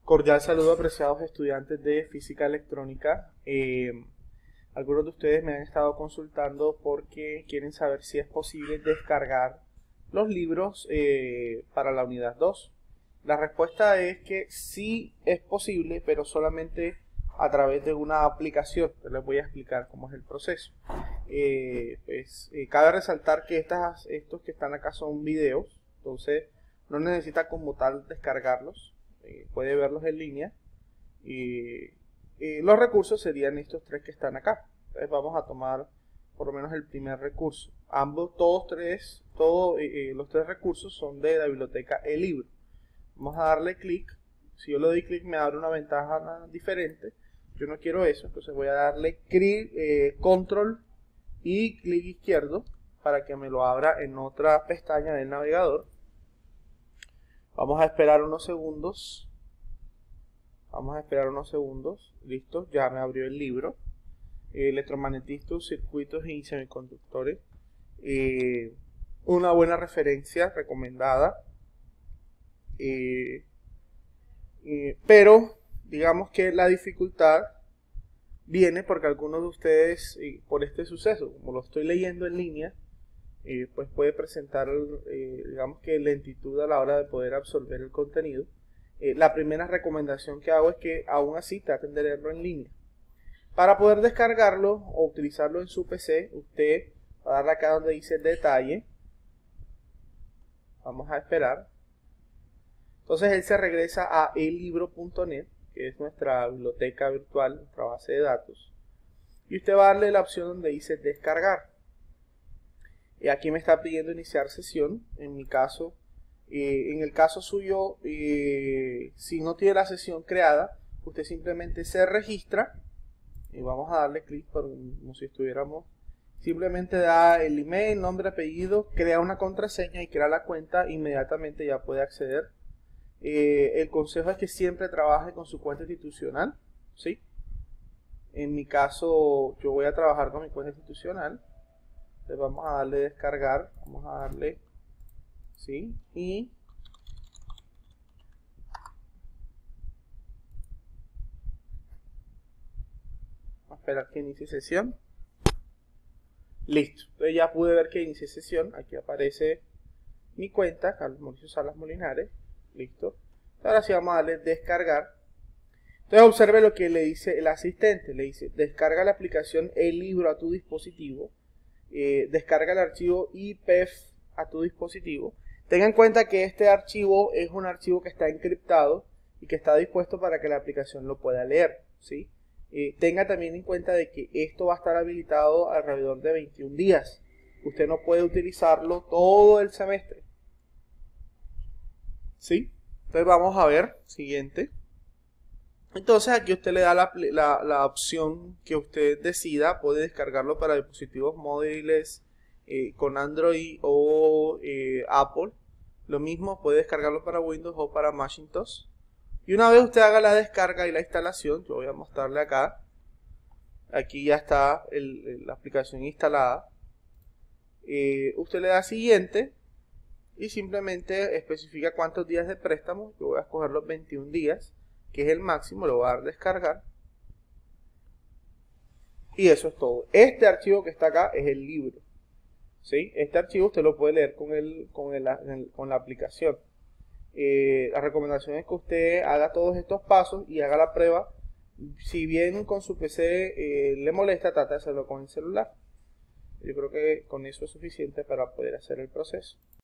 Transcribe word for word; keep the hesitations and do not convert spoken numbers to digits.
Cordial saludo, apreciados estudiantes de física electrónica. Eh, algunos de ustedes me han estado consultando porque quieren saber si es posible descargar los libros eh, para la unidad dos. La respuesta es que sí es posible, pero solamente a través de una aplicación. Yo les voy a explicar cómo es el proceso. Eh, pues, eh, cabe resaltar que estas, estos que están acá son videos, entonces no necesita como tal descargarlos. Eh, puede verlos en línea y, y los recursos serían estos tres que están acá. Entonces vamos a tomar por lo menos el primer recurso. Ambos, todos tres, todos eh, los tres recursos son de la biblioteca eLibro. Vamos a darle clic. Si yo le doy clic me abre una ventana diferente. Yo no quiero eso, entonces voy a darle clic, eh, control y clic izquierdo para que me lo abra en otra pestaña del navegador. Vamos a esperar unos segundos. Vamos a esperar unos segundos. Listo, ya me abrió el libro. Eh, electromagnetistas, circuitos y semiconductores. Eh, una buena referencia recomendada. Eh, eh, pero, digamos que la dificultad viene porque algunos de ustedes, eh, por este suceso, como lo estoy leyendo en línea, Eh, pues puede presentar, eh, digamos que lentitud a la hora de poder absorber el contenido. Eh, la primera recomendación que hago es que aún así traten de leerlo en línea. Para poder descargarlo o utilizarlo en su P C, usted va a darle acá donde dice detalle. Vamos a esperar. Entonces él se regresa a elibro punto net, que es nuestra biblioteca virtual, nuestra base de datos. Y usted va a darle la opción donde dice descargar. Y aquí me está pidiendo iniciar sesión. En mi caso, eh, en el caso suyo, eh, si no tiene la sesión creada, usted simplemente se registra y vamos a darle clic como si estuviéramos. Simplemente da el email, nombre, apellido, crea una contraseña y crea la cuenta. Inmediatamente ya puede acceder. Eh, el consejo es que siempre trabaje con su cuenta institucional, ¿sí? En mi caso, yo voy a trabajar con mi cuenta institucional. Entonces vamos a darle descargar, vamos a darle, sí, y vamos a esperar que inicie sesión. Listo, entonces ya pude ver que inicie sesión. Aquí aparece mi cuenta, Carlos Mauricio Salas Molinares. Listo. Ahora sí vamos a darle descargar. Entonces observe lo que le dice el asistente. Le dice, descarga la aplicación eLibro a tu dispositivo. Eh, descarga el archivo I P E F a tu dispositivo. Tenga en cuenta que este archivo es un archivo que está encriptado y que está dispuesto para que la aplicación lo pueda leer, ¿sí? Eh, tenga también en cuenta de que esto va a estar habilitado alrededor de veintiún días. Usted no puede utilizarlo todo el semestre, ¿sí? Entonces vamos a ver, siguiente. Entonces aquí usted le da la, la, la opción que usted decida. Puede descargarlo para dispositivos móviles eh, con Android o eh, Apple. Lo mismo, puede descargarlo para Windows o para Macintosh. Y una vez usted haga la descarga y la instalación, yo voy a mostrarle acá. Aquí ya está el, la aplicación instalada. Eh, usted le da siguiente y simplemente especifica cuántos días de préstamo. Yo voy a escoger los veintiún días. Que es el máximo, lo voy a dar con y eso es todo. Este archivo que está acá es el libro, ¿sí? Este archivo usted lo puede leer con, el, con, el, el, con la aplicación. Eh, la recomendación es que usted haga todos estos pasos y haga la prueba. Si bien con su P C eh, le molesta, trata de hacerlo con el celular. Yo creo que con eso es suficiente para poder hacer el proceso.